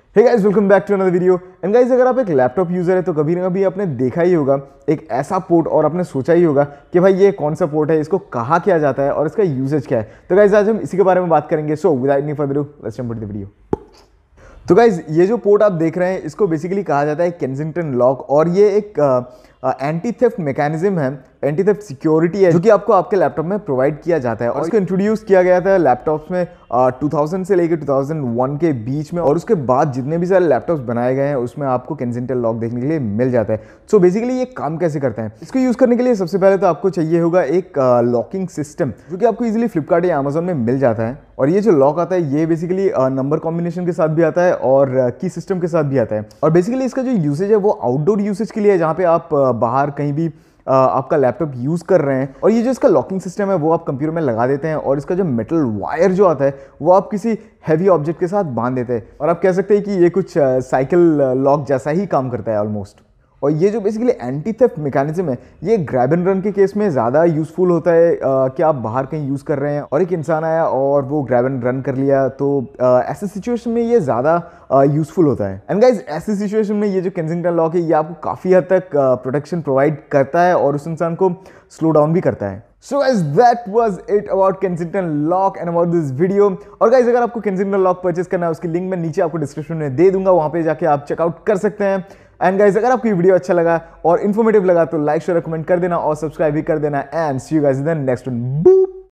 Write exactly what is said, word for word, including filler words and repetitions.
Hey guys, welcome back to another video. And guys, अगर आप एक लैपटॉप यूजर है तो कभी ना कभी आपने देखा ही होगा एक ऐसा पोर्ट और आपने सोचा ही होगा कि भाई ये कौन सा पोर्ट है, इसको कहाँ किया जाता है और इसका यूजेज क्या है। तो गाइस आज हम इसी के बारे में बात करेंगे। So without any further adu, let's jump into the video. तो गाइज ये जो पोर्ट आप देख रहे हैं इसको बेसिकली कहा जाता है केंसिंगटन लॉक, और ये एक एंटी थेफ्ट मैकेनिज्म है, एंटी थेफ्ट सिक्योरिटी है जो कि आपको आपके लैपटॉप में प्रोवाइड किया जाता है। और इसको इंट्रोड्यूस किया गया था लैपटॉप्स में टू थाउज़ेंड से लेकर टू थाउज़ेंड वन के बीच में, और उसके बाद जितने भी सारे लैपटॉप्स बनाए गए हैं उसमें आपको केंसिंगटन लॉक देखने के लिए मिल जाता है। सो so बेसिकली ये काम कैसे करते हैं, इसको यूज़ करने के लिए सबसे पहले तो आपको चाहिए होगा एक लॉकिंग सिस्टम जो कि आपको इजीली फ्लिपकार्ट या अमेजोन में मिल जाता है। और ये जो लॉक आता है ये बेसिकली नंबर कॉम्बिनेशन के साथ भी आता है और की सिस्टम के साथ भी आता है। और बेसिकली इसका जो यूसेज है वो आउटडोर यूसेज के लिए है, जहाँ पे आप बाहर कहीं भी आपका लैपटॉप यूज़ कर रहे हैं। और ये जो इसका लॉकिंग सिस्टम है वो आप कंप्यूटर में लगा देते हैं, और इसका जो मेटल वायर जो आता है वो आप किसी हैवी ऑब्जेक्ट के साथ बांध देते हैं। और आप कह सकते हैं कि ये कुछ साइकिल लॉक जैसा ही काम करता है ऑलमोस्ट। और ये जो बेसिकली एंटी थेफ्ट मैकेनिज्म है ये ग्रैब एंड रन के केस में ज़्यादा यूज़फुल होता है आ, कि आप बाहर कहीं यूज़ कर रहे हैं और एक इंसान आया और वो ग्रैब एंड रन कर लिया, तो आ, ऐसे सिचुएशन में ये ज़्यादा यूज़फुल होता है। एंड गाइज ऐसी सिचुएशन में ये जो केंसिंगटन लॉक है ये आपको काफ़ी हद तक प्रोटेक्शन प्रोवाइड करता है और उस इंसान को स्लो डाउन भी करता है। So guys, that was it about Kensington Lock and about this video। और guys अगर आपको Kensington Lock परचेज करना है उसकी लिंक मैं नीचे आपको डिस्क्रिप्शन में दे दूंगा, वहां पे जाके आप चेकआउट कर सकते हैं। एंड गाइज अगर आपको वीडियो अच्छा लगा और इन्फॉर्मेटिव लगा तो लाइक शेयर कमेंट कर देना और सब्सक्राइब भी कर देना। And see you guys in the next one.